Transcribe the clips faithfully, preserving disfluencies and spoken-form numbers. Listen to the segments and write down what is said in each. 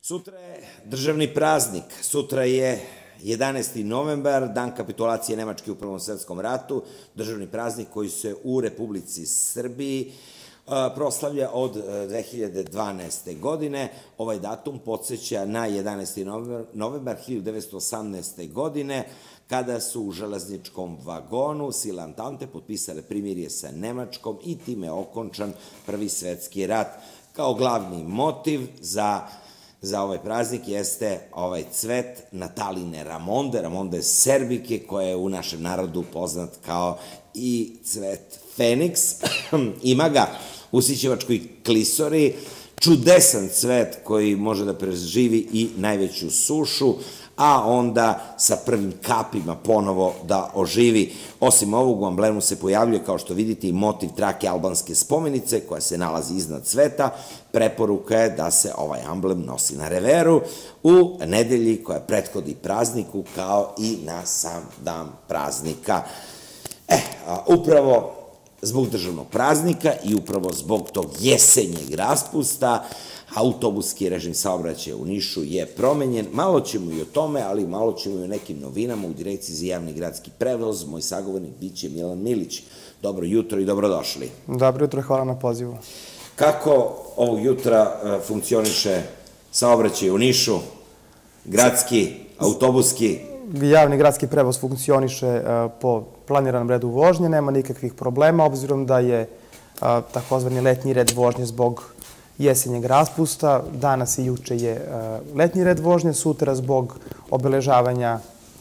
Sutra je državni praznik, sutra je jedanaesti novembar, dan kapitulacije Nemačke u Prvom svetskom ratu, državni praznik koji se u Republici Srbiji proslavlja od dve hiljade dvanaeste. godine. Ovaj datum podsjeća na jedanaesti novembar hiljadu devetsto osamnaeste. godine, kada su u železničkom vagonu sile Antante potpisale primirje sa Nemačkom i time okončan Prvi svetski rat. Kao glavni motiv za za ovaj praznik jeste ovaj cvet Nataline Ramonde, Ramonde serbike, koja je u našem narodu poznat kao i cvet Feniks. Ima ga u Sićevačkoj klisori, čudesan cvet koji može da preživi i najveću sušu, a onda sa prvim kapima ponovo da oživi. Osim ovog, u amblemu se pojavljuje, kao što vidite, i motiv trake albanske spomenice koja se nalazi iznad cveta. Preporuka je da se ovaj amblem nosi na reveru u nedelji koja prethodi prazniku, kao i na sam dan praznika. E, upravo zbog državnog praznika i upravo zbog tog jesenjeg raspusta, autobuski režim saobraćaja u Nišu je promenjen. Malo ćemo i o tome, ali malo ćemo i o nekim novinama u Direkciji za javni gradski prevoz. Moj sagovornik biće Milan Milić. Dobro jutro i dobrodošli. Dobro jutro, hvala na pozivu. Kako ovog jutra funkcioniše saobraćaj u Nišu? Gradski, autobuski? Javni gradski prevoz funkcioniše po planiranom redu vožnje, nema nikakvih problema, obzirom da je takozvani letnji red vožnje zbog jesenjeg raspusta. Danas i juče je letnji red vožnje, sutra zbog obeležavanja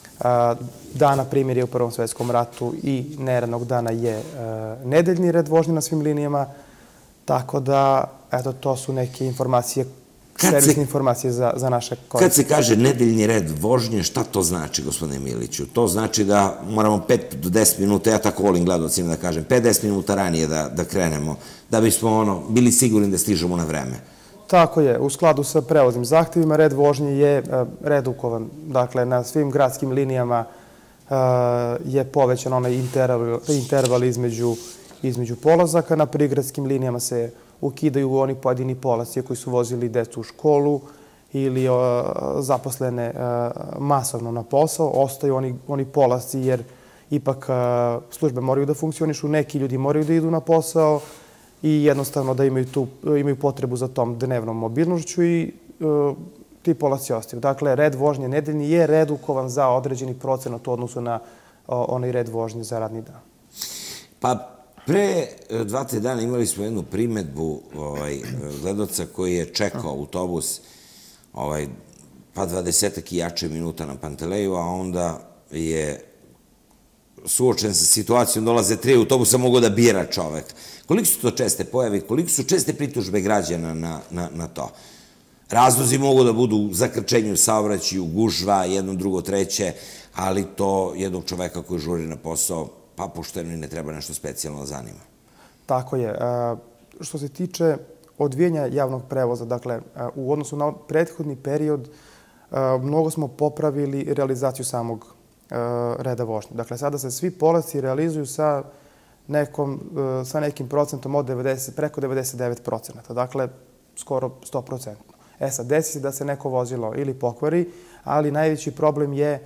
dana primirja u Prvom svetskom ratu i neradnog dana je nedeljni red vožnje na svim linijama. Tako da, eto, to su neke informacije, servisne informacije za naše korisnike. Kad se kaže nedeljni red vožnje, šta to znači, gospodine Miliću? To znači da moramo pet do deset minuta, ja tako volim gledalcima da kažem, pet do deset minuta ranije da krenemo, da bismo bili sigurni da stižemo na vreme. Tako je. U skladu sa prevoznim zahtevima, red vožnje je redukovan. Dakle, na svim gradskim linijama je povećan onaj interval između između polazaka. Na prigradskim linijama se ukidaju oni pojedini polazci koji su vozili decu u školu ili zaposlene masovno na posao. Ostaju oni polazci jer ipak službe moraju da funkcionišu, neki ljudi moraju da idu na posao i jednostavno da imaju potrebu za tom dnevnom mobilnošću i ti polazci ostaju. Dakle, red vožnje nedeljni je redukovan za određeni procenat u odnosu na onaj red vožnje za radni dan. Pa, pre dva, tri dana imali smo jednu primetbu gledaoca koji je čekao autobus pa dvadesetak i jače minuta na Panteleju, a onda je suočen sa situacijom, dolaze tri autobusa, mogu da bira čovek. Koliko su to česte pojave, koliko su česte pritužbe građana na to? Razlozi mogu da budu u zakrčenju saobraćaju, gužva, jedno, drugo, treće, ali to jednog čoveka koji žuri na posao pa pošteno i ne treba nešto specijalno da zanima. Tako je. Što se tiče odvijanja javnog prevoza, dakle, u odnosu na prethodni period, mnogo smo popravili realizaciju samog reda vožnje. Dakle, sada se svi polazci realizuju sa nekim procentom od preko devedeset devet procenata. Dakle, skoro sto procentno. E sad, desi se da se neko vozilo ili pokvari, ali najveći problem je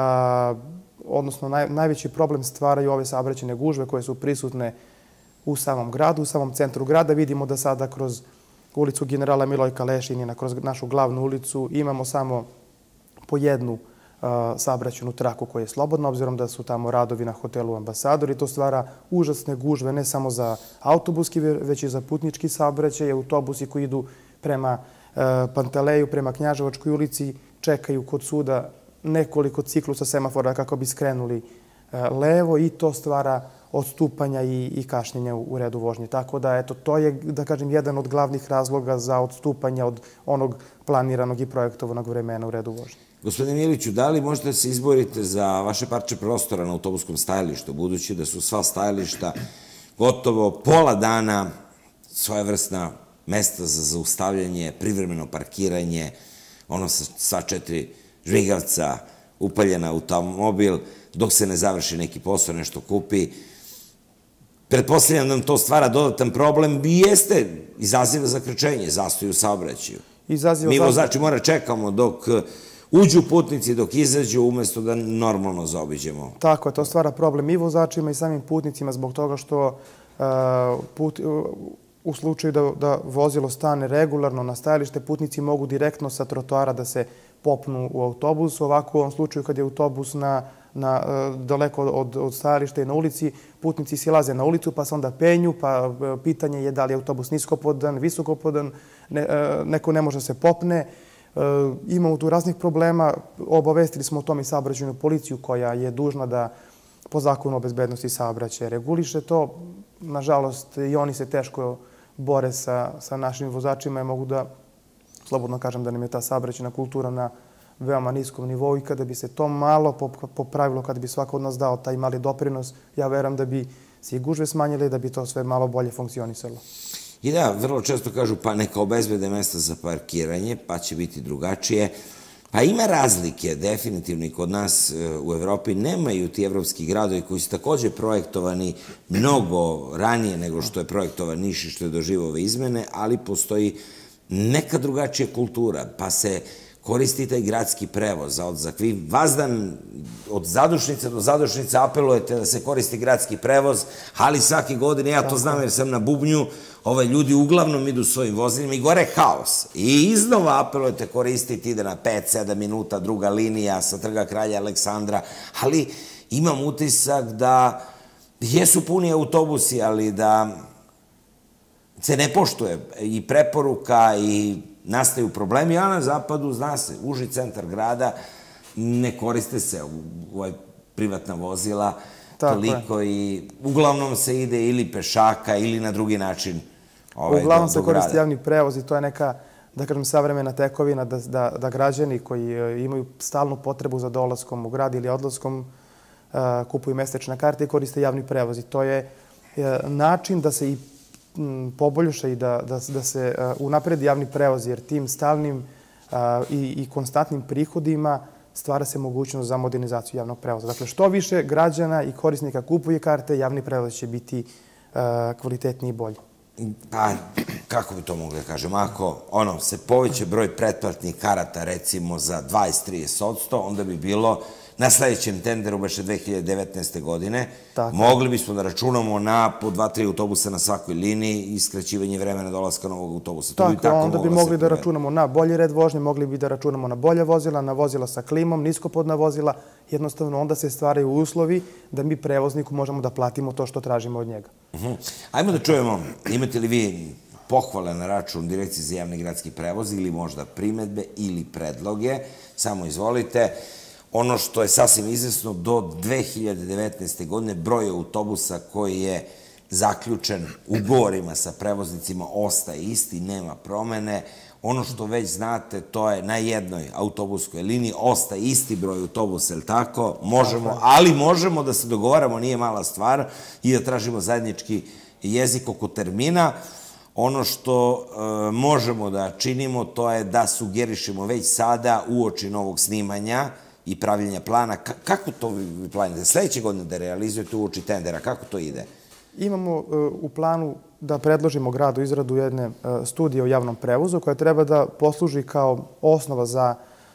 odnosno najveći problem stvaraju ove saobraćajne gužve koje su prisutne u samom gradu, u samom centru grada. Vidimo da sada kroz ulicu generala Milojka Lešinina, kroz našu glavnu ulicu, imamo samo po jednu saobraćajnu traku koja je slobodna, obzirom da su tamo radovi na hotelu Ambasador i to stvara užasne gužve ne samo za autobuski, već i za putnički saobraćaj. Autobusi koji idu prema Panteleju, prema Knjaževačkoj ulici, čekaju kod suda nekoliko ciklusa semafora kako bi skrenuli levo i to stvara odstupanja i kašnjenja u redu vožnje. Tako da, eto, to je, da kažem, jedan od glavnih razloga za odstupanja od onog planiranog i projektovanog vremena u redu vožnje. Gospodine Miliću, da li možete da se izborite za vaše parče prostora na autobuskom stajalištu, budući da su sva stajališta gotovo pola dana svojevrsna mesta za zaustavljanje, privremeno parkiranje, ono sa sva četiri žmigavca, upaljen automobil, dok se ne završi neki posao, nešto kupi. Pretpostavljam da nam to stvara dodatan problem i jeste, izaziva zakrčenje, zastoj u saobraćaju. izaziva... Mi vozači mora čekamo dok uđu putnici, dok izađu, umesto da normalno zaobiđemo. Tako je, to stvara problem i vozačima i samim putnicima zbog toga što u slučaju da vozilo stane regularno na stajalište, putnici mogu direktno sa trotoara da se popnu u autobus. Ovako u ovom slučaju kad je autobus daleko od stajališta i na ulici, putnici silaze na ulicu pa se onda penju, pa pitanje je da li je autobus niskopodan, visokopodan, neko ne može da se popne. Imamo tu raznih problema. Obavestili smo o tom i saobraćajnu policiju koja je dužna da po zakonu o bezbednosti saobraćaja reguliše to. Nažalost, i oni se teško bore sa našim vozačima i mogu da slobodno kažem da nam je ta saobraćajna kultura na veoma niskom nivou i kada bi se to malo popravilo, kada bi svako od nas dao taj mali doprinos, ja verujem da bi se i gužve smanjile i da bi to sve malo bolje funkcionisalo. I da, vrlo često kažu pa neka obezbede mesta za parkiranje, pa će biti drugačije. Pa ima razlike, definitivno i kod nas u Evropi nemaju ti evropski gradovi koji su takođe projektovani mnogo ranije nego što je projektovan Niš i što je doživao ove izmene, ali postoji neka drugačija kultura, pa se koristi taj gradski prevoz. Vi vazdan od zadušnice do zadušnice apelujete da se koristi gradski prevoz, ali svake godine, ja to znam jer sam na bubnju, ove ljudi uglavnom idu svojim vozilima i gore haos. I iznova apelujete koristiti, ide na pet sedam minuta druga linija sa Trga kralja Aleksandra, ali imam utisak da jesu puni autobusi, ali da se ne poštuje i preporuka i nastaju problemi, a na zapadu, zna se, uži centar grada, ne koriste se privatna vozila toliko i uglavnom se ide ili pešaka ili na drugi način do grada. Uglavnom se koristi javni prevoz i to je neka, da kažem, savremena tekovina da građani koji imaju stalnu potrebu za dolaskom u grad ili odlaskom kupuju mesečne karte i koriste javni prevoz. I to je način da se i poboljša i da se unapredi javni prevoz, jer tim stalnim i konstantnim prihodima stvara se mogućnost za modernizaciju javnog prevoza. Dakle, što više građana i korisnika kupuje karte, javni prevoz će biti kvalitetniji i bolji. Pa, kako bi to mogli da kažem, ako se poveće broj pretplatnih karata recimo za dvadeset do trideset odsto, onda bi bilo na sledećem tenderu, baš je dve hiljade devetnaeste. godine, mogli bismo da računamo na po dva tri autobusa na svakoj liniji i skraćivanje vremena dolaska novog autobusa. Tako, onda bi mogli da računamo na bolji red vožnje, mogli bi da računamo na bolje vozila, na vozila sa klimom, niskopodna vozila. Jednostavno, onda se stvaraju uslovi da mi prevozniku možemo da platimo to što tražimo od njega. Ajmo da čujemo, imate li vi pohvale na račun Direkcije za javni gradski prevoz ili možda primetbe ili predloge? Samo izvolite. Ono što je sasvim izvesno, do dve hiljade devetnaeste. godine broj autobusa koji je zaključen ugovorima sa prevoznicima ostaje isti, nema promene. Ono što već znate, to je na jednoj autobuskoj liniji, ostaje isti broj autobusa, je li tako? Možemo, ali možemo da se dogovaramo, nije mala stvar, i da tražimo zajednički jezik oko termina. Ono što možemo da činimo, to je da sugerišemo već sada uoči novog snimanja i pravljenja plana. Kako to vi planite? Sledeće godine da realizujete uoči tendera, kako to ide? Imamo u planu da predložimo gradu izradu jedne studije o javnom prevozu koja treba da posluži kao osnova za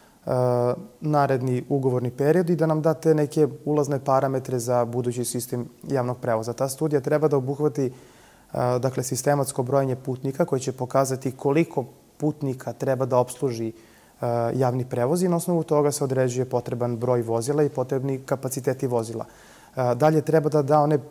naredni ugovorni period i da nam date neke ulazne parametre za budući sistem javnog prevoza. Ta studija treba da obuhvati dakle, sistematsko brojanje putnika koji će pokazati koliko putnika treba da obsluži javni prevoz i na osnovu toga se određuje potreban broj vozila i potrebni kapaciteti vozila. Dalje treba da da one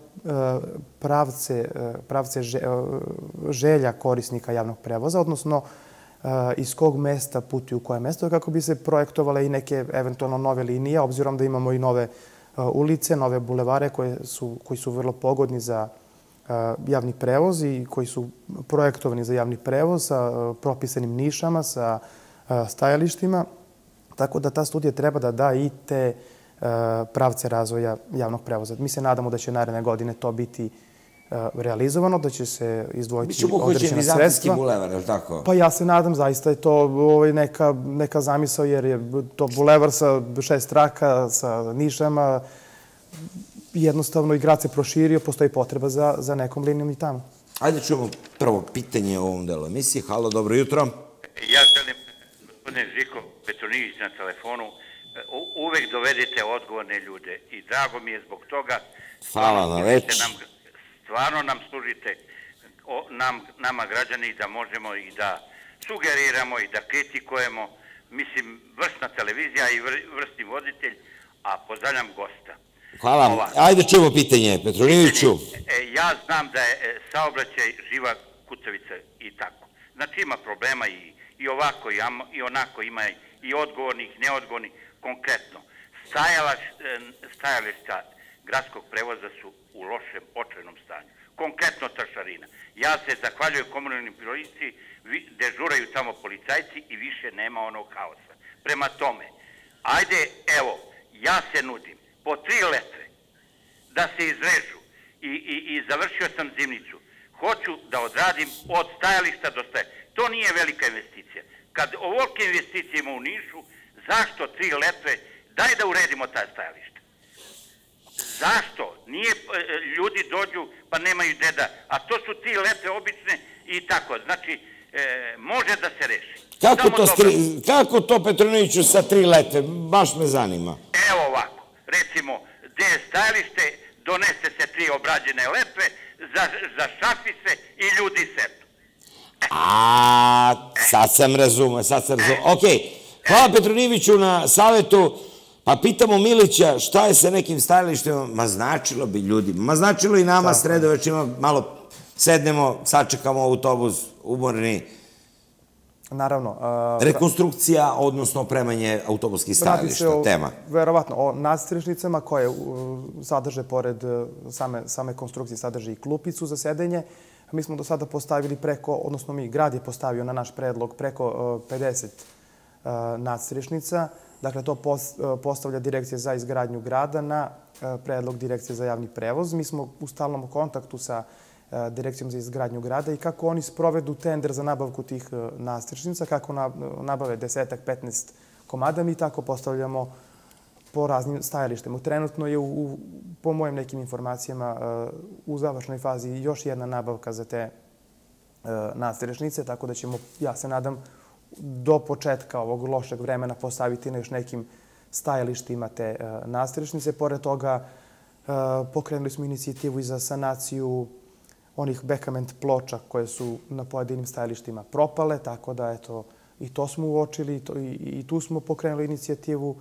pravce želja korisnika javnog prevoza, odnosno iz kog mesta putuju u koje mesto, kako bi se projektovale i neke eventualno nove linije, obzirom da imamo i nove ulice, nove bulevare koji su vrlo pogodni za javni prevoz i koji su projektovani za javni prevoz sa propisanim nišama, sa stajalištima. Tako da ta studija treba da da i te pravce razvoja javnog prevoza. Mi se nadamo da će naredne godine to biti realizovano, da će se izdvojiti određena sredstva. Bulevar, je li tako? Pa ja se nadam, zaista je to neka zamisao, jer je to bulevar sa šest traka, sa nišama. Jednostavno i grad se proširio, postoji potreba za nekom linijom i tamo. Ajde čujemo prvo pitanje u ovom delu emisije. Halo, dobro jutro. Ja želim, gospodine Žiko Petronijević na telefonu, uvek dovedete odgovorne ljude i drago mi je zbog toga. Hvala na reč. Stvarno nam služite, nama građani, da možemo i da sugeriramo i da kritikujemo. Mislim, vrsna televizija i vrsni voditelj, a pozdravljam gosta. Hvala. Ajde čujemo pitanje, Petronijeviću. Ja znam da je saobraćaj živa kucavica i tako. Znači ima problema i ovako i onako, ima i odgovornih, neodgovornih. Konkretno, stajališta gradskog prevoza su u lošem, očajnom stanju. Konkretno trošarina. Ja se zahvaljujem komunalnim policiji, dežuraju tamo policajci i više nema onog haosa. Prema tome, ajde, evo, ja se nudim po tri letre da se izrežu i završio sam zimnicu. Hoću da odradim od stajališta do stajališta. To nije velika investicija. Kad ovolike investicije ima u Nišu, zašto tri letre? Daj da uredimo ta stajališta. Zašto? Nije, ljudi dođu pa nemaju gde da, a to su tri letre obične i tako. Znači, može da se reši. Kako to, Petronijeviću, sa tri letre? Baš me zanima. Evo ovako, recimo, gde je stajalište, donese se tri obrađene letre, zašafi se i ljudi setu. A, sad sam razumio, sad sam razumio. Okej, hvala Petronijeviću na savjetu. Pa pitamo Milića šta je sa nekim stajalištima. Ma značilo bi ljudima, ma značilo i nama sredovečno, malo sednemo, sačekamo autobus, umorni. Naravno. Rekonstrukcija, odnosno opremanje autobuskih stajališta, tema. Verovatno o nadstrešnicama koje sadrže, pored same konstrukcije, sadrže i klupicu za sedenje. Mi smo do sada postavili preko, odnosno mi, grad je postavio na naš predlog preko pedeset nadstrešnica. Dakle, to postavlja Direkcija za izgradnju grada na predlog Direkcije za javni prevoz. Mi smo u stalnom kontaktu sa Direkcijom za izgradnju grada i kako oni sprovedu tender za nabavku tih nadstrešnica, kako nabave desetak, petnaest komada, mi tako postavljamo po raznim stajalištima. Trenutno je, po mojim nekim informacijama, u završnoj fazi još jedna nabavka za te nadstrešnice, tako da ćemo, ja se nadam, do početka ovog lošeg vremena postaviti na još nekim stajalištima te nadstrešnice. Pored toga, pokrenuli smo inicijativu i za sanaciju onih bekament ploča koje su na pojedinim stajalištima propale, tako da eto, i to smo uočili i tu smo pokrenuli inicijativu.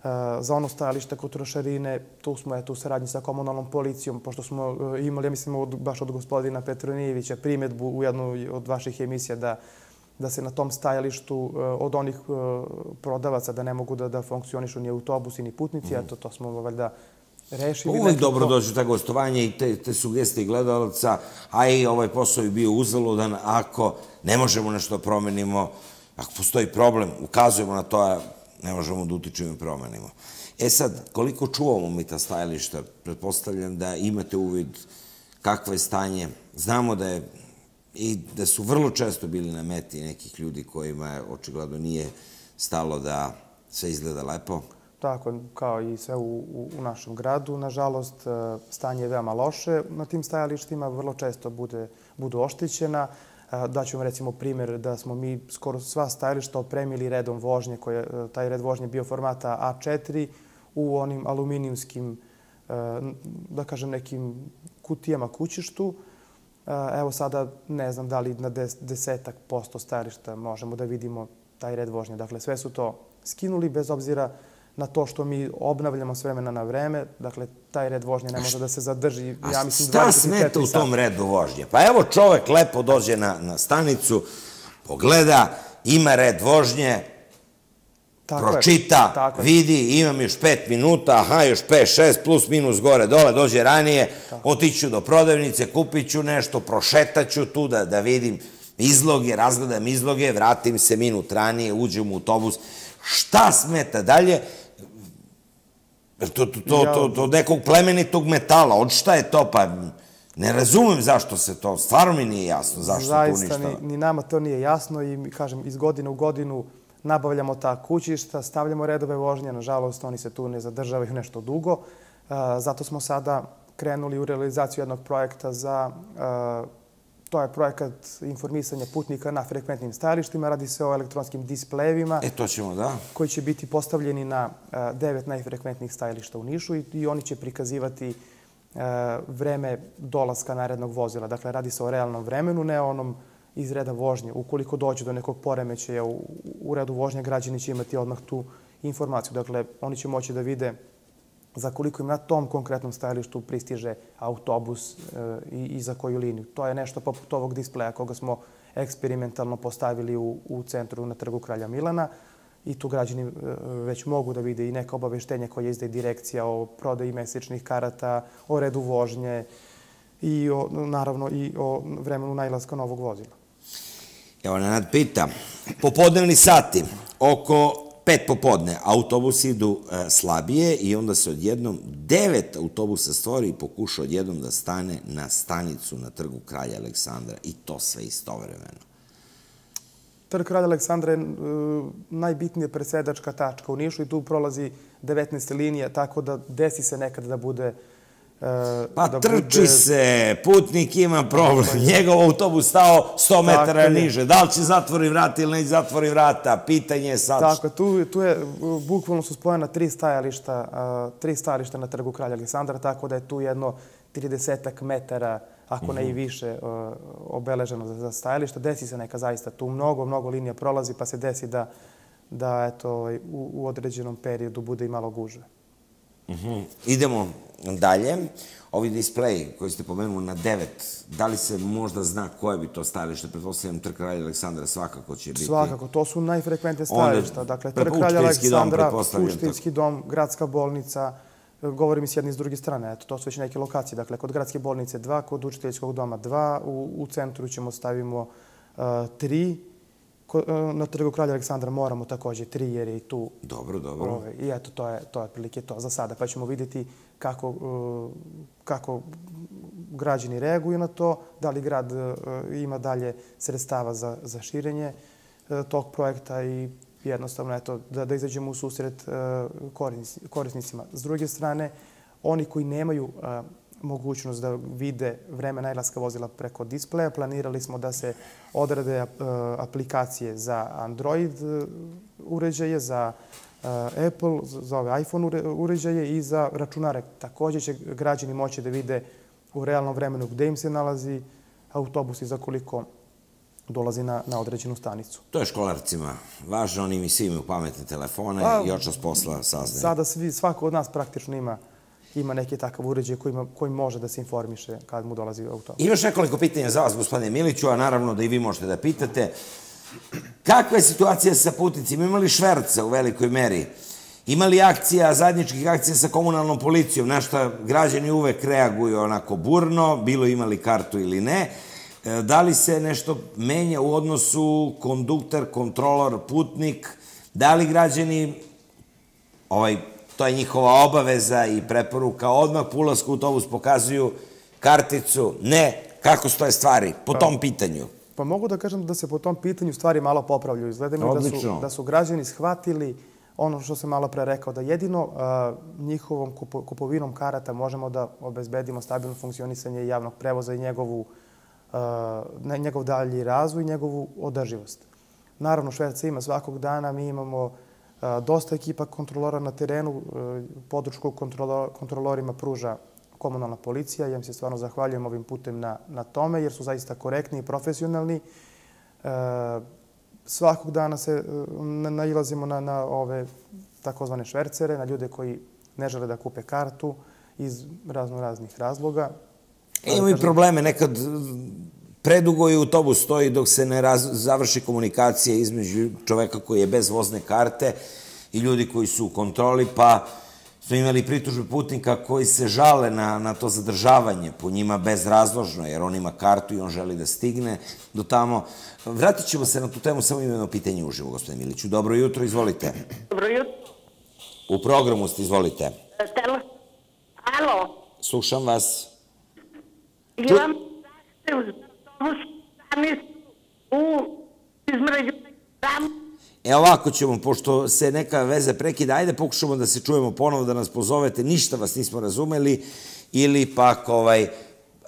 Za ono stajalište kod trošarine, tu smo eto u saradnji sa komunalnom policijom, pošto smo imali, ja mislim, baš od gospodina Petronijevića primjedbu u jednoj od vaših emisija da da se na tom stajalištu od onih prodavaca da ne mogu da funkcionišu ni autobusi ni putnici, eto to smo valjda rešili. Uvijek dobro dođu ta gostovanja i te sugestije gledalaca, a i ovaj posao je bio uzaludan ako ne možemo nešto da promenimo, ako postoji problem, ukazujemo na to, a ne možemo da utičemo i promenimo. E sad, koliko čuvamo mi ta stajališta, pretpostavljam da imate uvid kakvo je stanje. Znamo da je i da su vrlo često bili na meti nekih ljudi kojima očigledno nije stalo da sve izgleda lepo. Tako, kao i sve u našem gradu. Nažalost, stanje je veoma loše na tim stajalištima, vrlo često budu oštećena. Daću vam recimo primjer da smo mi skoro sva stajališta opremili redom vožnje, taj red vožnje bio formata A četiri u onim aluminijumskim, da kažem, nekim kutijama kućištu. Evo sada ne znam da li na desetak posto stajališta možemo da vidimo taj red vožnje. Dakle, sve su to skinuli bez obzira na to što mi obnavljamo s vremena na vreme. Dakle, taj red vožnje ne može da se zadrži, ja mislim, dvadeset četiri sata. A šta smeta u tom redu vožnje? Pa evo čovek lepo dođe na stanicu, pogleda, ima red vožnje, pročita, vidi, imam još pet minuta, aha, još pet, šest, plus, minus, gore, dole, dođe ranije, otiću do prodavnice, kupit ću nešto, prošetaću tu da vidim izloge, razgledam izloge, vratim se minut ranije, uđem u autobus. Šta smeta dalje? To nekog plemenitog metala, od šta je to? Pa ne razumem zašto se to, stvarno mi nije jasno zašto to uništava. Zaista, ni nama to nije jasno i, kažem, iz godine u godinu nabavljamo ta kućišta, stavljamo redove vožnje, nažalost, oni se tu ne zadržavaju nešto dugo. Zato smo sada krenuli u realizaciju jednog projekta za To je projekat informisanja putnika na frekventnim stajalištima. Radi se o elektronskim displejevima. E, to ćemo, da. Koji će biti postavljeni na devet najfrekventnijih stajališta u Nišu i oni će prikazivati vreme dolaska narednog vozila. Dakle, radi se o realnom vremenu, ne o onom iz reda vožnje. Ukoliko dođe do nekog poremećaja u redu vožnje, građani će imati odmah tu informaciju. Dakle, oni će moći da vide za koliko im na tom konkretnom stajalištu pristiže autobus i za koju liniju. To je nešto poput ovog displeja koga smo eksperimentalno postavili u centru na Trgu Kralja Milana i tu građani već mogu da vide i neka obaveštenja koje izdaje direkcija o prodaji mesečnih karata, o redu vožnje i naravno i o vremenu nailaska novog vozila. Evo, Nenad pita, popodnevni sati, oko pet popodne, autobusi idu slabije i onda se odjednom devet autobusa stvori i pokuša odjednom da stane na stanicu na Trgu Kralja Aleksandra i to sve istovremeno. Trg Kralja Aleksandra je najbitnija presedačka tačka u Nišu i tu prolazi devetnaesta linija, tako da desi se nekad da bude... Pa trči se, putnik ima problem, njegov autobus stao sto metara niže, da li će zatvori vrata ili neće zatvori vrata, pitanje je sad... Tako, tu je, bukvalno su spojena tri stajališta, tri stajališta na Trgu Kralja Aleksandra, tako da je tu jedno tridesetak metara, ako ne i više, obeleženo za stajališta. Desi se neka zaista tu mnogo, mnogo linija prolazi, pa se desi da u određenom periodu bude i malo gužve. Idemo dalje. Ovi displeji koji ste pomenuli na devet, da li se možda zna koje bi to stajalište? Pretpostavljam Trg Kralja Aleksandra svakako će biti... Svakako, to su najfrekventnije stajališta. Dakle, Trg Kralja Aleksandra, Učiteljski dom, Gradska bolnica, govorim i s jedne i s druge strane. Eto, to su već neke lokacije. Dakle, kod Gradske bolnice dva, kod Učiteljskog doma dva, u centru ćemo stavimo tri. Na Trgu Kralja Aleksandra moramo također tri, jer je i tu... Dobro, dobro. I eto, to je otprilike to za sada. Pa ćemo vidjeti kako građani reaguju na to, da li grad ima dalje sredstava za širenje tog projekta i jednostavno, eto, da izađemo u susret korisnicima. S druge strane, oni koji nemaju mogućnost da vide vreme nailaska vozila preko displeja. Planirali smo da se odrade aplikacije za Android uređaje, za Apple, za ove iPhone uređaje i za računare. Također će građani moći da vide u realnom vremenu gde im se nalazi autobus i za koliko dolazi na određenu stanicu. To je školarcima važno, oni mi svi imaju pametne telefone i očas posla saznaju. Sada svako od nas praktično ima ima neki takav uređaj koji može da se informiše kad mu dolazi autobus. Imaš nekoliko pitanja za vas, gospodine Miliću, a naravno da i vi možete da pitate. Kakva je situacija sa putnicima? Ima li šverca u velikoj meri? Ima li akcija, zajedničkih akcija sa komunalnom policijom? Na šta građani uvek reaguju onako burno, bilo imali kartu ili ne? Da li se nešto menja u odnosu kondukter, kontrolor, putnik? Da li građani ovaj to je njihova obaveza i preporuka, odmah po ulasku u autobus pokazuju karticu, ne, kako stoje stvari po tom pitanju? Pa mogu da kažem da se po tom pitanju stvari malo popravljaju. Izgleda mi da su građani shvatili ono što sam malo pre rekao, da jedino njihovom kupovinom karata možemo da obezbedimo stabilno funkcionisanje javnog prevoza i njegov dalji razvoj i njegovu održivost. Naravno, šverca ima svakog dana, mi imamo dosta ekipa kontrolora na terenu, podršku kontrolorima pruža komunalna policija. Ja im se stvarno zahvaljujem ovim putem na tome, jer su zaista korektni i profesionalni. Svakog dana se nailazimo na ove takozvane švercere, na ljude koji ne žele da kupe kartu iz razno raznih razloga. Imamo i probleme, nekad predugo i autobus stoji dok se ne završi komunikacija između čoveka koji je bez vozne karte i ljudi koji su u kontroli, pa smo imali pritužbe putnika koji se žale na to zadržavanje po njima bezrazložno, jer on ima kartu i on želi da stigne do tamo. Vratit ćemo se na tu temu, samo imamo pitanje uživo, gospodine Miliću. Dobro jutro, izvolite. Dobro jutro. U programu ste, izvolite. Alo. Slušam vas. Imam zašte uz autobus stanicu u između tamo. E ovako ćemo, pošto se neka veza prekida, ajde pokušamo da se čujemo ponovo, da nas pozovete, ništa vas nismo razumeli, ili pak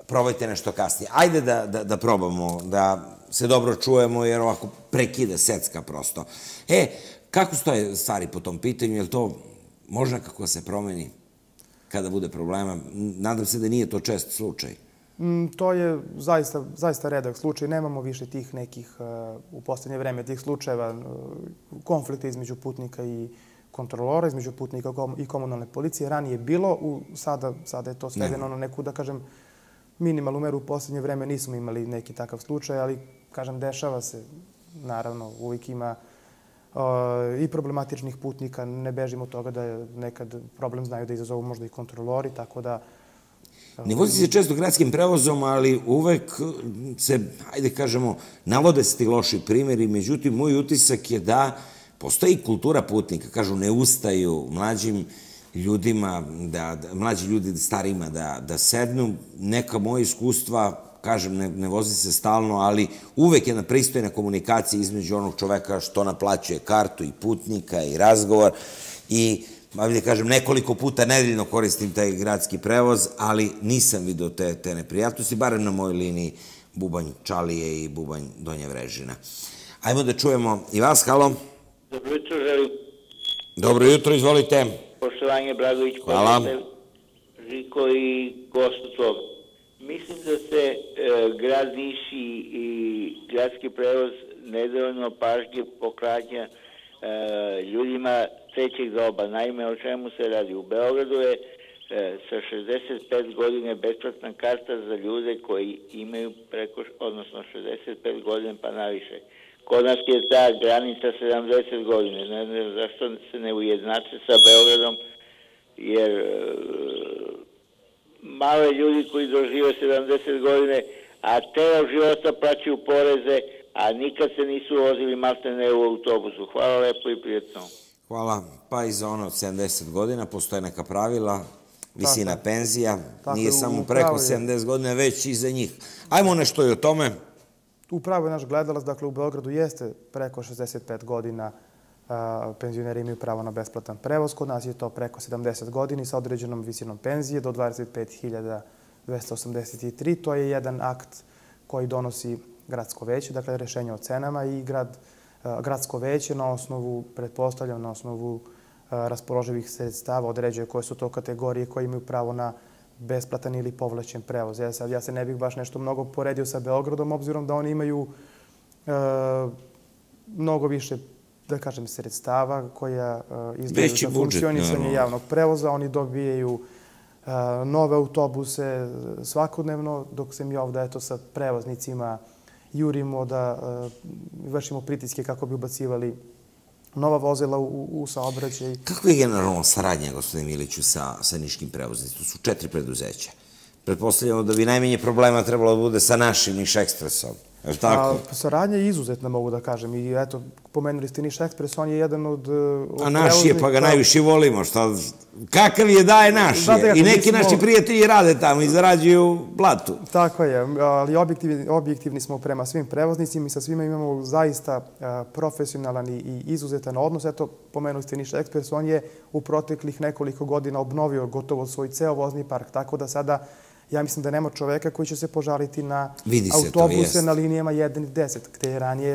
probajte nešto kasnije. Ajde da, da, da probamo, da se dobro čujemo, jer ovako prekida secka prosto. E, kako stoje stvari po tom pitanju? Je li to možda kako se promeni kada bude problema? Nadam se da nije to čest slučaj. To je zaista, zaista redak slučaj. Nemamo više tih nekih, u poslednje vreme, tih slučajeva konflikta između putnika i kontrolora, između putnika i komunalne policije. Ranije je bilo, sada, sada je to svedeno na neku, da kažem, minimalnu meru. U poslednje vreme nismo imali neki takav slučaj, ali, kažem, dešava se, naravno, uvijek ima i problematičnih putnika. Ne bežimo od toga da je nekad problem znaju da izazovu možda i kontrolori, tako da... Ne vozi se često gradskim prevozom, ali uvek se, ajde kažemo, navode se ti loši primjeri, međutim, moj utisak je da postoji kultura putnika, kažu, ne ustaju mlađim ljudima, da, mlađi ljudi starima da, da sednu. Neka moja iskustva, kažem, ne, ne vozi se stalno, ali uvek je na pristojna komunikacija između onog čoveka što naplaćuje kartu i putnika i razgovor i da kažem, nekoliko puta nedeljno koristim taj gradski prevoz, ali nisam vidio te, te neprijatnosti, barem na mojoj liniji Bubanj Čalije i Bubanj Donja Vrežina. Ajmo da čujemo i vas, halo. Dobro jutro, želim. Dobro jutro, izvolite. Poštovanje, Bragović, Podnetel, Žiko i gostu tvog. Mislim da se e, grad Niš i, i gradski prevoz nedovoljno pažnje poklanja e, ljudima trećeg doba. Naime, o čemu se radi? U Beogradu je e, sa šezdeset pet godine besplatna karta za ljude koji imaju preko, odnosno šezdeset pet godina pa naviše. Kod nas je ta granica sedamdeset godine. Ne znam zašto se ne ujednače sa Beogradom, jer e, malo je ljudi koji dožive sedamdeset godine, a teo života plaćaju poreze, a nikad se nisu vozili maltene u autobusu. Hvala lepo i prijetno. Hvala. Pa i za ono od sedamdeset godina postoje neka pravila, visina penzija, nije samo preko sedamdeset godina, već i za njih. Ajmo nešto i o tome. Upravo je naš gledalac, dakle u Beogradu jeste preko šezdeset pet godina penzioneri imaju pravo na besplatan prevoz. Kod nas je to preko sedamdeset godina i sa određenom visinom penzije do dvadeset pet hiljada dvesta osamdeset tri. To je jedan akt koji donosi gradsko veće, dakle rešenje o cenama i grad gradsko veće na osnovu, pretpostavljam, na osnovu raspoloživih sredstava određuje koje su to kategorije koje imaju pravo na besplatan ili povlaćen prevoz. Ja, sad, ja se ne bih baš nešto mnogo poredio sa Beogradom, obzirom da oni imaju e, mnogo više, da kažem, sredstava koja e, izdaju za funkcionisanje javnog prevoza. Oni dobijaju e, nove autobuse svakodnevno, dok se mi ovdje eto, sa prevoznicima jurimo da uh, vršimo pritiske kako bi ubacivali nova vozila u, u saobraćaj. Kako je generalno saradnja, gospodine Miliću, sa, sa niškim prevoznicima? To su četiri preduzeća. Pretpostavljamo da bi najmanje problema trebalo da bude sa našim Niš Ekspresom. Je li tako? A, saradnja je izuzetna, mogu da kažem. I eto, pomenuli ste Niš Ekspres, on je jedan od... od A naš je, pa ga najviše volimo. Šta, kakav je daje naš je. I neki naši prijatelji rade tamo i zarađuju platu. Tako je, ali objektivni, objektivni smo prema svim prevoznicima i sa svima imamo zaista profesionalan i izuzetan odnos. Eto, pomenuli ste Niš Ekspres, on je u proteklih nekoliko godina obnovio gotovo svoj ceo vozni park, tako da sada ja mislim da nema čoveka koji će se požaliti na autobuse na linijama jedan i deset, gde je ranije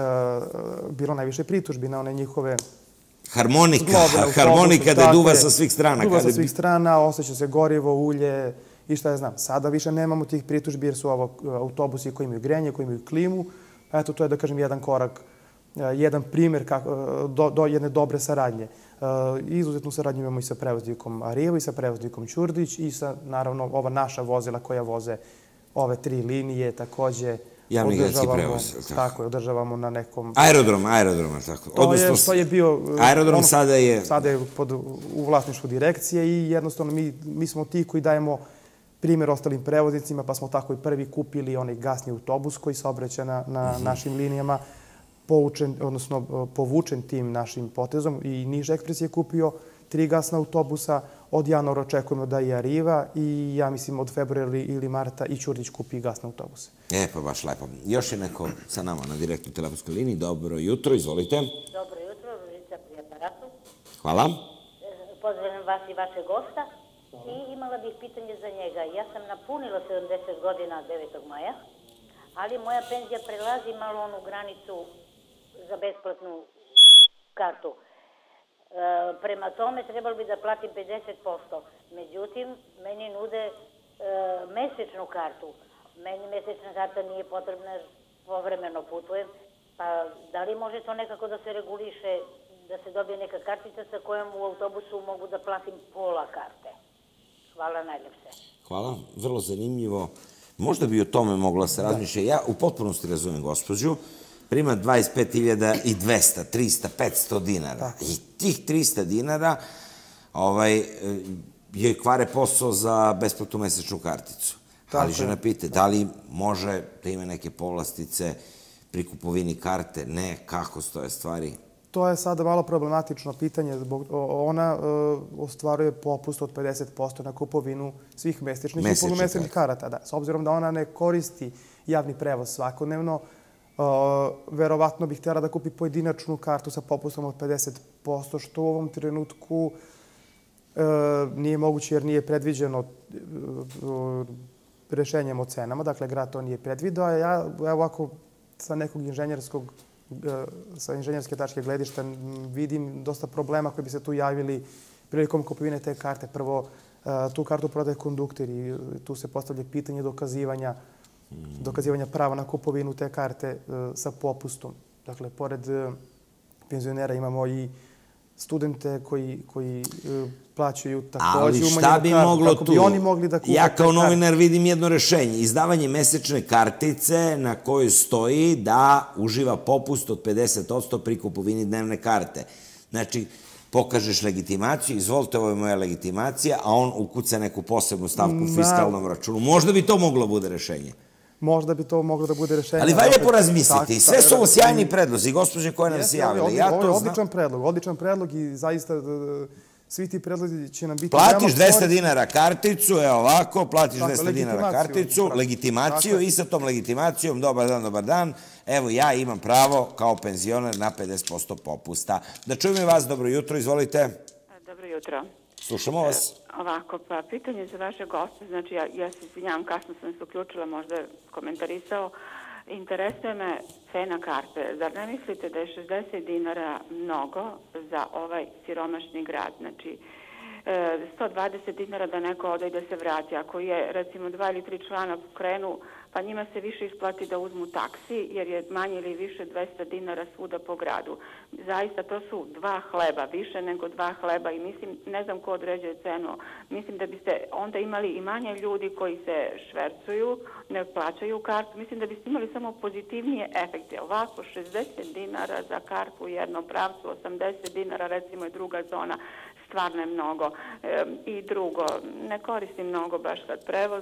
bilo najviše pritužbi na one njihove... Harmonika, harmonika da duva sa svih strana. Duva sa svih strana, osjeća se gorivo, ulje i šta ja znam. Sada više nemamo tih pritužbi jer su ovo autobusi koji imaju grenje, koji imaju klimu. Eto, to je, da kažem, jedan korak, jedan primjer do jedne dobre saradnje. Izuzetnu saradnju imamo i sa prevoznikom Arijevo i sa prevoznikom Ćurdić i sa, naravno, ova naša vozila koja voze ove tri linije takođe javni gradski prevoz. Tako je, održavamo na nekom... Aerodrom, aerodrom, tako. To je bio... Aerodrom sada je... Sada je u vlasništvu direkcije i jednostavno mi smo ti koji dajemo primjer ostalim prevoznicima, pa smo tako i prvi kupili onaj gasni autobus koji saobraća na našim linijama, poučen, odnosno povučen tim našim potezom i Niš Ekspres je kupio tri gasna autobusa. Od januara očekujemo da i Ariva i ja mislim od februara ili marta i Ćurdić kupi gasne autobuse. E, pa baš lepo. Još je neko sa nama na direktnoj telefonskoj liniji. Dobro jutro, izvolite. Dobro jutro, Ružica pri aparatu. Hvala. Pozdravljam vas i vaše gosta. I imala bih pitanje za njega. Ja sam napunila sedamdeset godina devetog maja, ali moja penzija prelazi malo onu granicu za besplatnu kartu. E, prema tome trebalo bi da platim pedeset posto. Međutim, meni nude e, mesečnu kartu. Meni mesečna karta nije potrebna jer povremeno putujem. Pa da li može to nekako da se reguliše, da se dobije neka kartica sa kojom u autobusu mogu da platim pola karte? Hvala najljepše. Hvala, vrlo zanimljivo. Možda bi o tome mogla se razmišljati. Ja u potpunosti razumem gospođu. Prima dvadeset pet hiljada dvesta, trista, petsto dinara. I tih trista dinara je kvare posao za besplatnu mesečnu karticu. Ali žena pita, da li može da ima neke povlastice pri kupovini karte? Ne, kako stoje stvari? To je sada malo problematično pitanje. Ona ostvaruje popust od pedeset posto na kupovinu svih mesečnih i polumesečnih karata. S obzirom da ona ne koristi javni prevoz svakodnevno, verovatno bih htjela da kupi pojedinačnu kartu sa popustom od pedeset posto, što u ovom trenutku nije moguće jer nije predviđeno rešenjem o cenama. Dakle, grad to nije predvideo. A ja, evo ako sa nekog inženjerskog sa inženjerske tačke gledišta vidim dosta problema koji bi se tu javili prilikom kupovine te karte. Prvo, tu kartu prodaje kondukter i tu se postavlja pitanje dokazivanja dokazivanja prava na kupovinu te karte sa popustom. Dakle, pored penzionera imamo i studente koji plaćaju također umanjenu kartu kako bi oni mogli da kupe. Ja kao novinar vidim jedno rešenje. Izdavanje mesečne kartice na kojoj stoji da uživa popust od pedeset posto pri kupovini dnevne karte. Znači, pokažeš legitimaciju, izvolite, ovo je moja legitimacija, a on ukuca neku posebnu stavku u fiskalnom računu. Možda bi to moglo bude rešenje. Možda bi to moglo da bude rešenje. Ali valje porazmisliti. Sve su ovo sjajni predlozi, gospođe koje nam se javile. Ovo je odličan predlog. Odličan predlog i zaista svi ti predlozi će nam biti... Platiš dvesta dinara karticu, evo ovako, platiš dvesta dinara karticu, legitimaciju i sa tom legitimacijom, dobar dan, dobar dan, evo ja imam pravo kao penzioner na pedeset posto popusta. Da čujem i vas, dobro jutro, izvolite. Dobro jutro. Slušamo vas. Ovako, pa pitanje za vaše goste, znači ja se izvinjam, kasno sam se uključila, možda komentarisao, interesuje me cena karte. Zar ne mislite da je šezdeset dinara mnogo za ovaj siromašni grad? Znači, sto dvadeset dinara da neko ode i da se vrati. Ako je, recimo, dva ili tri člana krenu, pa njima se više isplati da uzmu taksi, jer je manje ili više dvesta dinara svuda po gradu. Zaista, to su dva hleba, više nego dva hleba i mislim, ne znam ko određuje cenu, mislim da biste onda imali i manje ljudi koji se švercuju, ne plaćaju kartu, mislim da biste imali samo pozitivnije efekte. Ovako, šezdeset dinara za kartu u jednom pravcu, osamdeset dinara, recimo je druga zona, stvarno je mnogo. I drugo, ne koristim mnogo baš sad prevoz,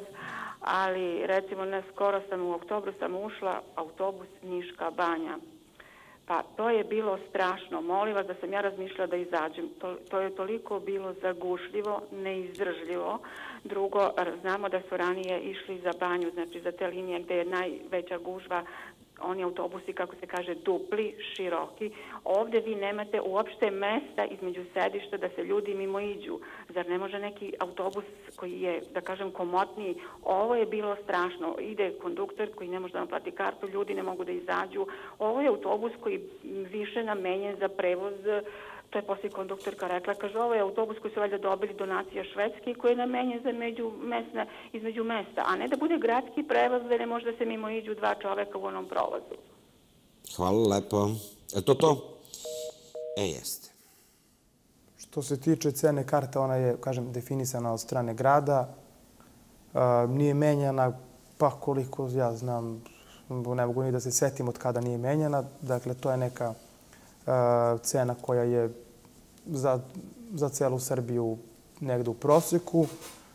ali recimo ne skoro sam u oktobru sam ušla autobus Niška Banja. Pa to je bilo strašno. Molim vas da sam ja razmišljala da izađem. To, to je toliko bilo zagušljivo, neizdržljivo. Drugo, znamo da su ranije išli za Banju, znači za te linije gde je najveća gužva, oni autobusi, kako se kaže, dupli, široki. Ovdje vi nemate uopšte mesta između sedišta da se ljudi mimo iđu. Zar ne može neki autobus koji je, da kažem, komotniji? Ovo je bilo strašno. Ide konduktor koji ne može da naplati kartu, ljudi ne mogu da izađu. Ovo je autobus koji više namenjen za prevoz. To je poslije konduktorka rekla, kaže, ovo je autobus koji su valjda dobili donacija Švedske koji je namenjen za međumesne, između mesta, a ne da bude gradski prevoz da ne može da se mimo iđu dva čoveka u onom prolazu. Hvala lepo. Je to to? E, jeste. Što se tiče cene karte, ona je, kažem, definisana od strane grada. Nije menjana, pa koliko ja znam, ne mogu ni da se setim od kada nije menjana. Dakle, to je neka cena koja je za, za celu Srbiju negde u proseku.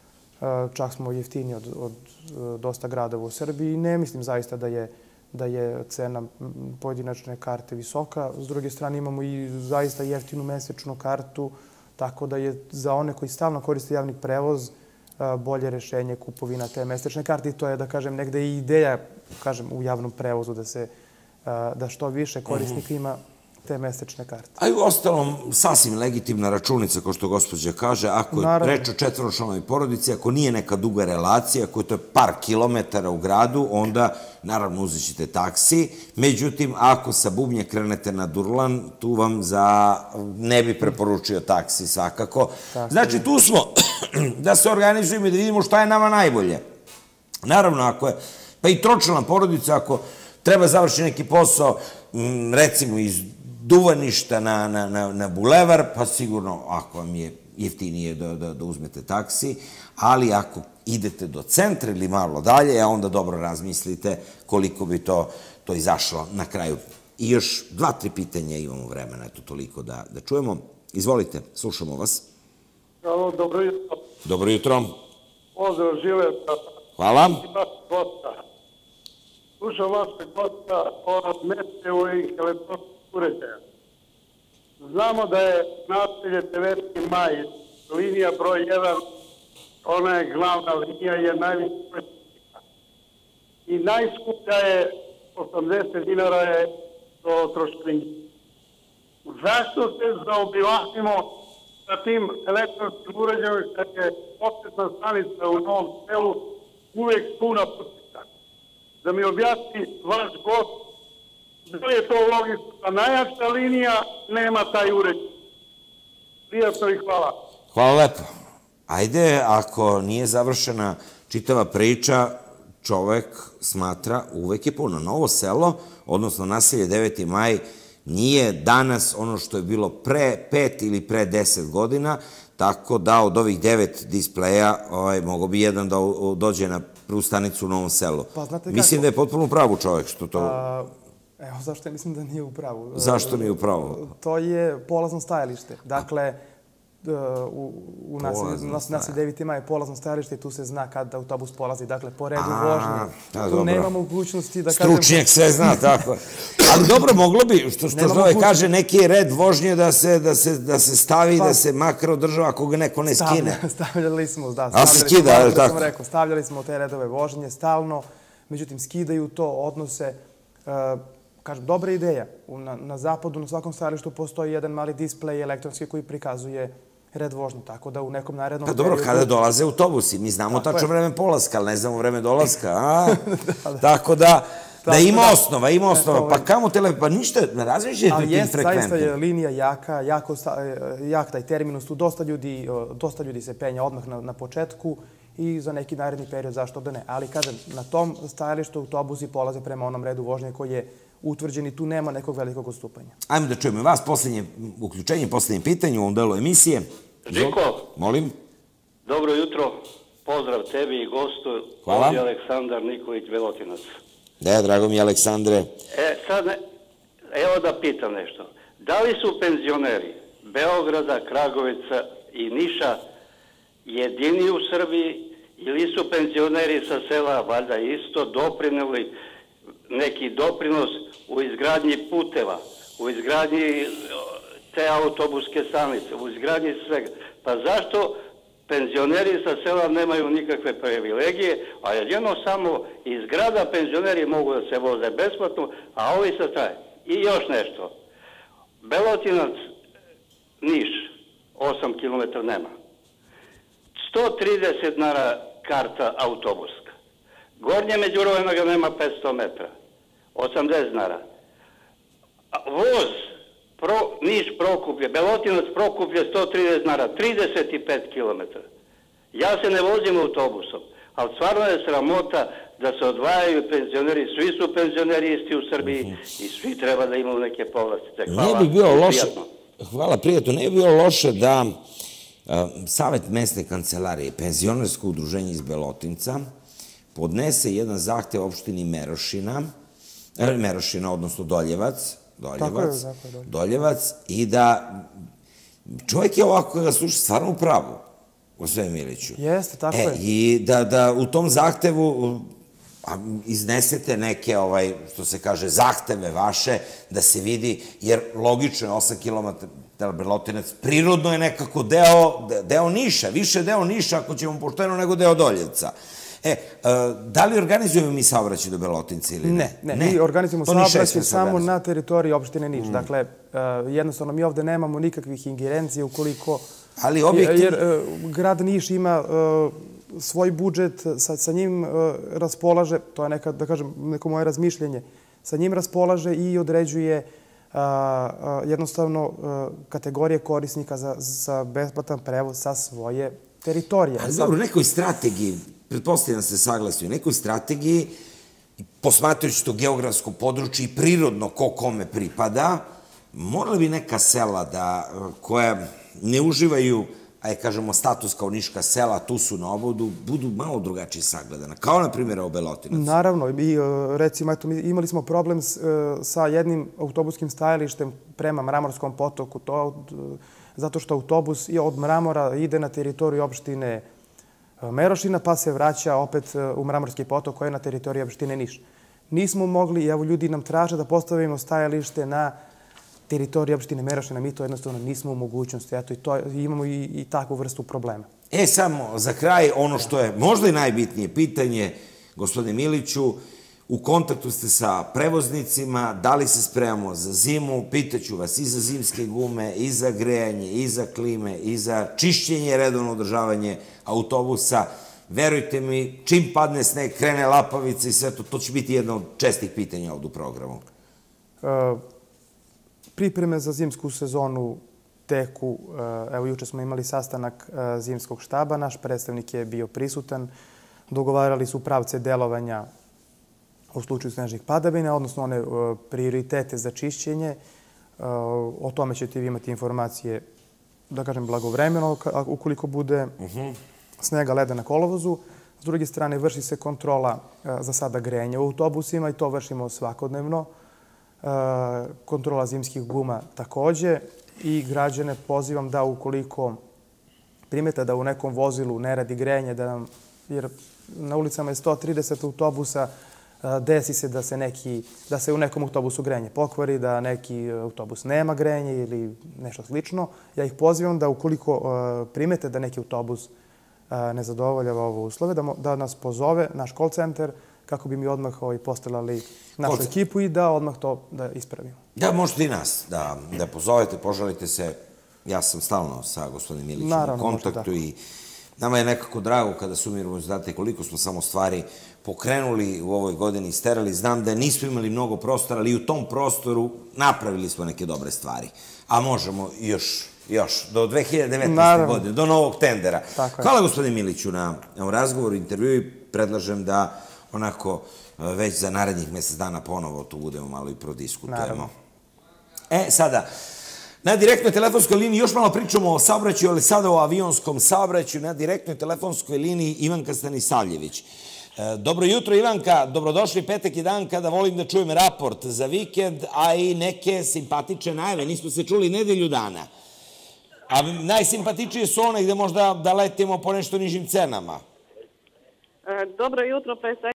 Čak smo jeftini od, od dosta gradova u Srbiji. Ne mislim zaista da je, da je cena pojedinačne karte visoka. S druge strane imamo i zaista jeftinu mesečnu kartu, tako da je za one koji stalno koriste javni prevoz bolje rešenje kupovina te mesečne karte. I to je, da kažem, negde i ideja, kažem, u javnom prevozu da se da što više korisnika ima te mesečne karte. A i u ostalom, sasvim legitimna računica, kao što gospođa kaže, ako je reč o četvoročlanoj porodici, ako nije neka duga relacija, ako je to par kilometara u gradu, onda, naravno, uzet ćete taksi. Međutim, ako sa Bubnje krenete na Durlan, tu vam za... ne bi preporučio taksi, svakako. Znači, tu smo da se organizujemo i da vidimo šta je nama najbolje. Naravno, ako je... pa i tročlana porodica, ako treba završiti neki posao, recimo iz Duvaništa na bulevar, pa sigurno, ako vam je jeftinije da uzmete taksi, ali ako idete do centra ili malo dalje, onda dobro razmislite koliko bi to izašlo na kraju. I još dva, tri pitanja imamo vremena, eto toliko da čujemo. Izvolite, slušamo vas. Dobro jutro. Dobro jutro. Pozdrav, žive. Hvala. Slušam vaše gosta o meteovih elektronskih uređaja. Znamo da je naselje deveti maj, linija broj jedan, ona je glavna linija, je najviše korisnika. I najskuplja je osamdeset dinara je do troškrinja. Zašto se zaobilazimo sa tim elektronskim uređajima kad je početna stanica u Novom Selu uvek puna putnika? Da mi objasni vaš gost, da li je to logično da najjača linija nema taj uređaj? Prijatno i hvala. Hvala lepo. Ajde, ako nije završena čitava priča, čovek smatra uvek je puno. Novo Selo, odnosno naselje deveti maj, nije danas ono što je bilo pre pet ili pre deset godina, tako da od ovih devet displeja mogo bi jedan da dođe na prvu stanicu u Novom Selu. Mislim da je potpuno u pravu čovek što to... Evo, zašto ja mislim da nije u pravu? Zašto nije u pravu? To je polazno stajalište. Dakle, u naselju deveti maj je polazno stajalište i tu se zna kada autobus polazi. Dakle, po redu vožnje. Tu nema mogućnosti da kažem... Stručnjak sve zna, tako. Ali dobro, moglo bi, što zove, kaže, neki red vožnje da se stavi, da se makar održava ako ga neko ne skine. Stavljali smo, da. A se skida, ali tako? Stavljali smo te redove vožnje stalno, međutim, skidaju to, odnose... Kažem, dobra ideja. Na zapadu, na svakom stajalištu postoji jedan mali displej elektronski koji prikazuje red vožnje, tako da u nekom narednom periodu... Pa dobro, kada dolaze autobusi, mi znamo tačno vreme polaska, ali ne znamo vreme dolaska. Tako da, da ima osnova, ima osnova. Pa kamo tele... Pa ništa, ne razmišljate tim frekventom. Ali jest, zaista je linija jaka, jak taj terminus, tu dosta ljudi se penja odmah na početku i za neki naredni period, zašto da ne. Ali, kažem, na tom stajalištu autobusi polaze prema onom redu vožnje koji je utvrđen i tu nema nekog velikog odstupanja. Ajmo da čujemo vas, posljednje uključenje, posljednje pitanje u ovom delu emisije. Žiko. Molim. Dobro jutro. Pozdrav tebi i gostu. Hvala. Ovdje Aleksandar Nikolić Belotinac. Da, drago mi je, Aleksandre. E, sad, evo da pitam nešto. Da li su penzioneri Beograda, Kragovica i Niša jedini u Srbiji ili su penzioneri sa sela, valjda isto, doprinuli neki doprinos u izgradnji puteva, u izgradnji te autobuske stanice, u izgradnji svega. Pa zašto penzioneri sa sela nemaju nikakve privilegije, a jedino samo iz grada penzioneri mogu da se voze besplatno, a ovi sa traje. I još nešto. Belotinac, Niš, osam kilometara nema. sto trideset dinara karta autobuska. Gornje Međurovina ga nema petsto metara. osamdeset dinara. Voz Niš Prokuplje, Belotinac Prokuplje sto trideset dinara, trideset pet kilometara. Ja se ne vozim autobusom, ali stvarno je sramota da se odvajaju penzioneri. Svi su penzioneri isti u Srbiji i svi treba da imaju neke povlastice. Hvala. Ne bi bilo loše, hvala prijatno, ne bi bilo loše da Savet mesne kancelarije, penzionersko udruženje iz Belotinca, podnese jedan zahtev opštini Merošina, Merošina, odnosno Doljevac, Doljevac, i da čovjek je ovako kada sluša stvarno u pravu, gospodine Miliću. Jeste, tako je. I da u tom zahtevu iznesete neke, što se kaže, zahteve vaše, da se vidi, jer logično je osam kilometara Belotinac, prirodno je nekako deo Niša, više deo Niša, ako ćemo pošteno, nego deo Doljevca. E, da li organizujemo mi saobraćaj do Belotinca ili ne? Ne, ne, mi organizujemo saobraćaj samo na teritoriji opštine Niš. Dakle, Jednostavno, mi ovde nemamo nikakvih ingerencija ukoliko... Ali objektivno... Jer grad Niš ima svoj budžet, sa njim raspolaže, to je neka, da kažem, neko moje razmišljenje, sa njim raspolaže i određuje jednostavno kategorije korisnika za besplatan prevoz sa svoje teritorije. Ali dobro, u nekoj strategiji, pretpostavljam se saglasio, u nekoj strategiji, posmatrajući to geografsko područje i prirodno ko kome pripada, morala bi neka sela koja ne uživaju, ajde kažemo, status kao niška sela, tu su na obodu, budu malo drugačije sagledana, kao na primjer Obelotinac. Naravno, i recimo, imali smo problem sa jednim autobuskim stajalištem prema Mramorskom potoku, zato što autobus od Mramora ide na teritoriju opštine Merošina, pa se vraća opet u Mramorski potok koji je na teritoriji opštine Niš. Nismo mogli, evo ljudi nam traže da postavimo stajalište na teritoriji opštine Merošina, mi to jednostavno nismo u mogućnosti. Eto, imamo i takvu vrstu problema. E, samo za kraj, ono što je možda i najbitnije pitanje, gospodine Miliću, u kontaktu ste sa prevoznicima, da li se spremamo za zimu, pitaću vas i za zimske gume, i za grejanje, i za klime, i za čišćenje, redovno održavanje autobusa. Verujte mi, čim padne sneg, krene lapavica i sve to, to će biti jedno od čestih pitanja ovdje u programu. Pripreme za zimsku sezonu teku, evo juče smo imali sastanak zimskog štaba, naš predstavnik je bio prisutan, dogovarali su pravce delovanja u slučaju snežnih padavina, odnosno one prioritete za čišćenje. O tome ćete vi imati informacije, da kažem, blagovremeno, ukoliko bude snega, leda na kolovozu. S druge strane, vrši se kontrola za sada grejanja u autobusima i to vršimo svakodnevno. Kontrola zimskih guma takođe i građane pozivam da ukoliko primete da u nekom vozilu ne radi grejanje, jer na ulicama je sto trideset autobusa, desi se da se neki, da se u nekom autobusu grejanje pokvari, da neki autobus nema grejanje ili nešto slično. Ja ih pozivam da ukoliko primete da neki autobus ne zadovoljava ove uslove, da nas pozove, naš call center, kako bi mi odmah postavljali našu ekipu i da odmah to ispravimo. Da, možete i nas da pozovete, požalite se. Ja sam stalno sa gospodinom Milićem u kontaktu i nama je nekako drago kada sumiramo znate koliko smo samo stvari pokrenuli u ovoj godini i sterali. Znam da nismo imali mnogo prostora, ali u tom prostoru napravili smo neke dobre stvari. A možemo još, još, do dve hiljade devetnaeste. godine, do novog tendera. Hvala gospodine Miliću na razgovoru, intervju i predlažem da onako već za narednih mjesec dana ponovo tu budemo malo i prodiskutujemo. E, sada, na direktnoj telefonskoj liniji, još malo pričamo o saobraćaju, ali sada o avionskom saobraćaju, na direktnoj telefonskoj liniji Ivanka Stanisavljević. Dobro jutro Ivanka, dobrodošli, petak je dan kada volim da čujem raport za vikend, a i neke simpatične najave, nismo se čuli nedelju dana. A najsimpatičnije su one gde možda da letimo po nešto nižim cenama. Dobro jutro, pre svega